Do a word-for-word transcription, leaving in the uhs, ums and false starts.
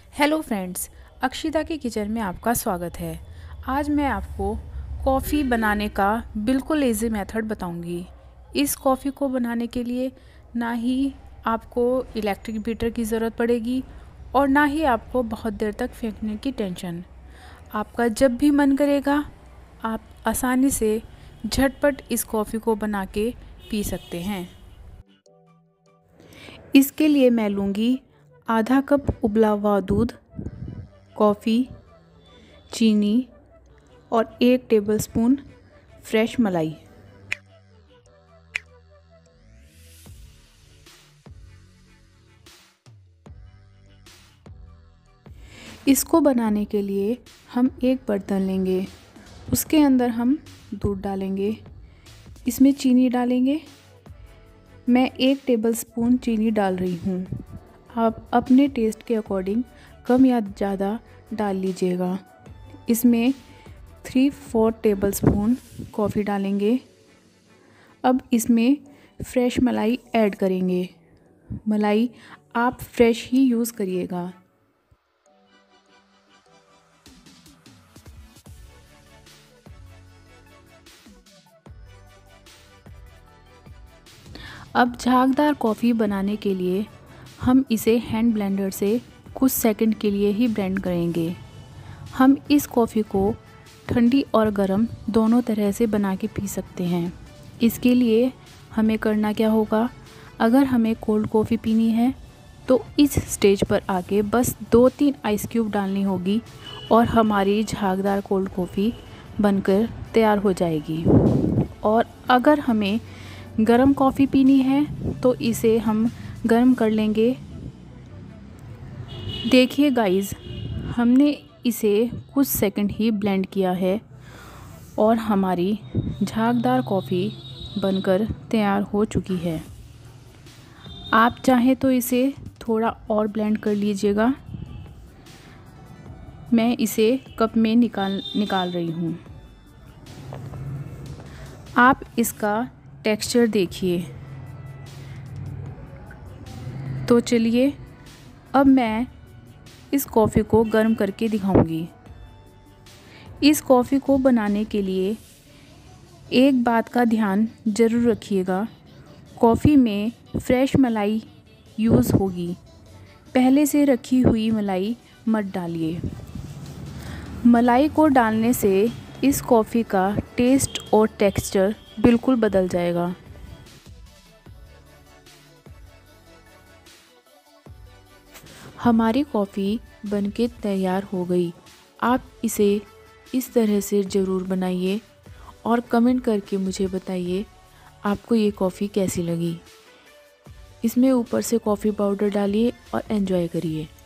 Hello friends, Akshita के kitchen में आपका स्वागत है। आज मैं आपको कॉफ़ी बनाने का बिल्कुल इजी मेथड बताऊंगी। इस कॉफ़ी को बनाने के लिए ना ही आपको इलेक्ट्रिक बीटर की ज़रूरत पड़ेगी और ना ही आपको बहुत देर तक फेंकने की टेंशन। आपका जब भी मन करेगा आप आसानी से झटपट इस कॉफ़ी को बना के पी सकते हैं। इसके लिए मैं लूँगी आधा कप उबला हुआ दूध, कॉफ़ी, चीनी और एक टेबलस्पून फ्रेश मलाई। इसको बनाने के लिए हम एक बर्तन लेंगे, उसके अंदर हम दूध डालेंगे, इसमें चीनी डालेंगे। मैं एक टेबलस्पून चीनी डाल रही हूँ। आप अपने टेस्ट के अकॉर्डिंग कम या ज़्यादा डाल लीजिएगा। इसमें थ्री फोर टेबलस्पून कॉफ़ी डालेंगे। अब इसमें फ्रेश मलाई ऐड करेंगे। मलाई आप फ्रेश ही यूज़ करिएगा। अब झागदार कॉफ़ी बनाने के लिए हम इसे हैंड ब्लेंडर से कुछ सेकंड के लिए ही ब्लेंड करेंगे। हम इस कॉफ़ी को ठंडी और गर्म दोनों तरह से बना के पी सकते हैं। इसके लिए हमें करना क्या होगा, अगर हमें कोल्ड कॉफ़ी पीनी है तो इस स्टेज पर आके बस दो तीन आइस क्यूब डालनी होगी और हमारी झागदार कोल्ड कॉफ़ी बनकर तैयार हो जाएगी। और अगर हमें गरम कॉफ़ी पीनी है तो इसे हम गरम कर लेंगे। देखिए गाइस, हमने इसे कुछ सेकंड ही ब्लेंड किया है और हमारी झागदार कॉफ़ी बनकर तैयार हो चुकी है। आप चाहें तो इसे थोड़ा और ब्लेंड कर लीजिएगा। मैं इसे कप में निकाल निकाल रही हूँ। आप इसका टेक्सचर देखिए। तो चलिए अब मैं इस कॉफ़ी को गर्म करके दिखाऊंगी। इस कॉफ़ी को बनाने के लिए एक बात का ध्यान ज़रूर रखिएगा, कॉफ़ी में फ्रेश मलाई यूज़ होगी। पहले से रखी हुई मलाई मत डालिए। मलाई को डालने से इस कॉफ़ी का टेस्ट और टेक्सचर बिल्कुल बदल जाएगा। हमारी कॉफ़ी बनके तैयार हो गई। आप इसे इस तरह से ज़रूर बनाइए और कमेंट करके मुझे बताइए आपको ये कॉफ़ी कैसी लगी। इसमें ऊपर से कॉफ़ी पाउडर डालिए और एंजॉय करिए।